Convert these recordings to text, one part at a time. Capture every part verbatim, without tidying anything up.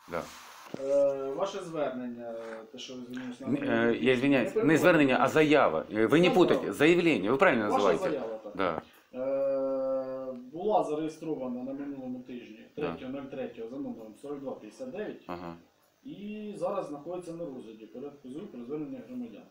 Да. Е, Ваше звернення, те, що ви звернулися на Н- мене, э, Я извиняюсь, не не звернення, а перебувайте. заява. Э, Вы не Заява. путайте, заявление, вы правильно Ваша называете? заява так. Да. Е, була зареєстрована на минулому тижні Да. третього третього за номером сорок два п'ятдесят дев'ять Ага. і зараз знаходиться на розгляді порядку ЗРУ про звернення громадян.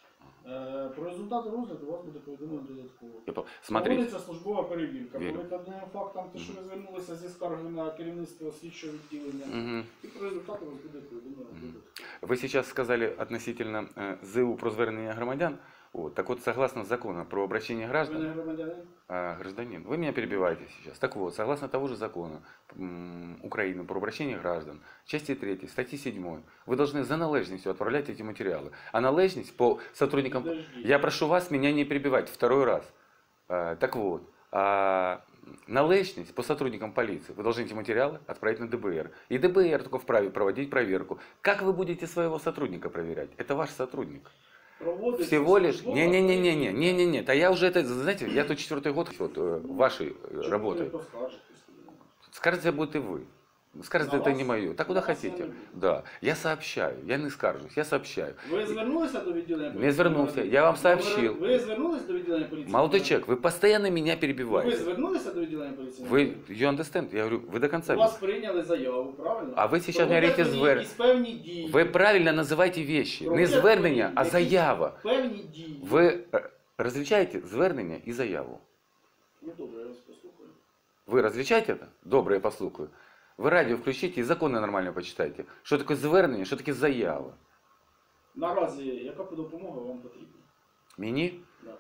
Е, Про результати розгляду вас буде повідомлено додатково. Я по- Смотрите, Проводиться службова перевірка. Вірю. По викладеним фактам, те, що ви звернулися зі скаргою на керівництво слідчого відділення, Мгм. і про результати вас буде повідомлено додатково. Вы сейчас сказали относительно э, ЗУ про звернення громадян. Вот. Так вот, согласно закону про обращение Ви граждан, не громадянин? а, гражданин, вы меня перебиваете сейчас. Так вот, согласно того же закона м, Украины про обращение граждан, части третьей, статьи седьмой, вы должны за належностью отправлять эти материалы. А належность по сотрудникам... Подождите. Я прошу вас меня не перебивать второй раз. А, так вот, а, належность по сотрудникам полиции. Вы должны эти материалы отправить на ДБР. И ДБР только вправе проводить проверку. Как вы будете своего сотрудника проверять? Это ваш сотрудник. Проводиться Всего лишь... службова Не-не-не-не, перевірка. не-не-не. А я уже это, знаете, я тут четвертый год вот, э, вашей э, Чому ви не работы. поскаржитесь? Скажете, будет и вы. Скажете, На это вас? не мое. Так куда На вас хотите. я не буду. Да. Я сообщаю, я не скаржусь, я сообщаю. Ви звернулися до відділення поліції? Не звернувся, я вам сообщил. Ви звернулися до відділення поліції? Молодой человек, вы постоянно меня Ви перебиваете. звернулися до відділення поліції? Вы, you understand? Я говорю, вы до конца. У вас прийняли заяву, правильно? А ви зараз Проводять говорите мені звер- якісь певні дії. Ви правильно називаєте вещи. Не Проводять звернення, мені а якісь заява. Певні дії. Ви е, розлічаєте звернення і заяву. Ну добре, я вас послухаю. Ви розлічаєте це? Добре, я послухаю. Ви радіо включите і закони нормально почитайте. Що таке звернення, що таке заява. Наразі, яка допомога вам потрібна? Мені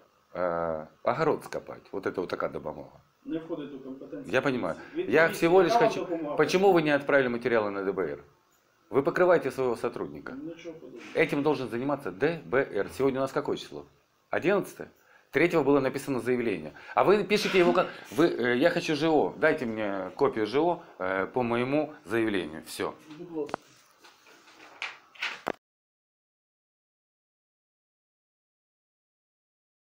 Да. е, огород скопати. Вот это вот така допомога. Не входить у компетенцію. Я понимаю. Відповідь, Я всего лишь яка вам хочу... допомога Почему вы не отправили материалы на ДБР? Вы покрываете своего сотрудника. потрібна? Нічого подобного. Этим должен заниматься ДБР. Сегодня у нас какое число? одиннадцатое? Третьего было написано заявление. А вы пишете его как... Вы, э, я хочу ЖО. Дайте мне копию ЖО э, по моему заявлению. Все. Будь ласка.